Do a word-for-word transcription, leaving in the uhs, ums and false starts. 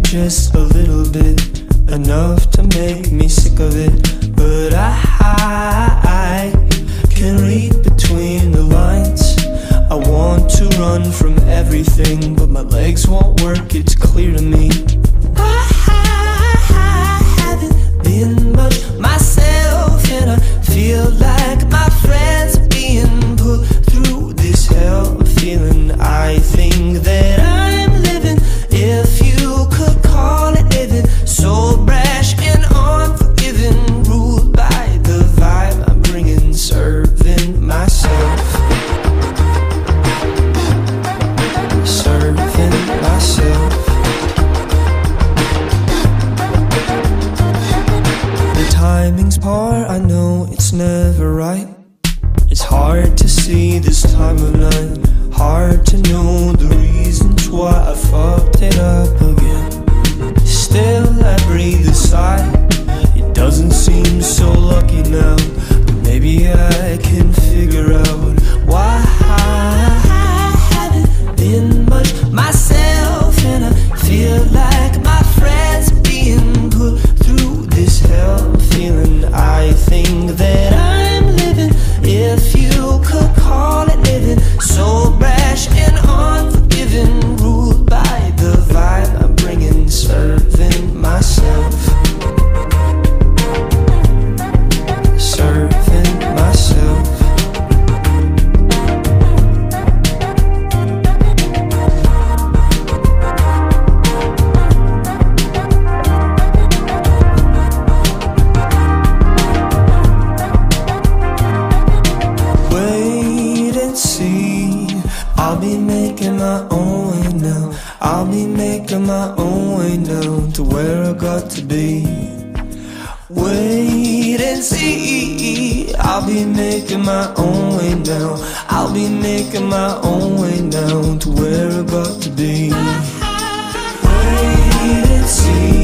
just a little bit, enough to make me sick of it. But I, I can read between the lines. I want to run from everything, but my legs won't work, it's clear to me. I, I haven't been much myself, and I feel like my friends are being put through this hell. Feeling I think that I'm living, if you could call it living. So brash and unforgiven, ruled by the vibe I'm bringing, serving myself, serving myself. The timing's poor, I know it's never right. It's hard to see this time of night, hard to know the reasons why I fucked it up again. Still I breathe a sigh. It doesn't seem so lucky now, but maybe I can figure out why I haven't been much myself, and I feel like my friends are being put through this hell. Feeling I think that I'm living, if you could call it living. So brash and unforgiving, ruled by the vibe I'm bringing, serving myself, serving myself. Wait and see, I'll be making my own way now. I'll be making my own way now to where I got to be. Wait and see, I'll be making my own way now. I'll be making my own way now to where I got to be. Wait and see.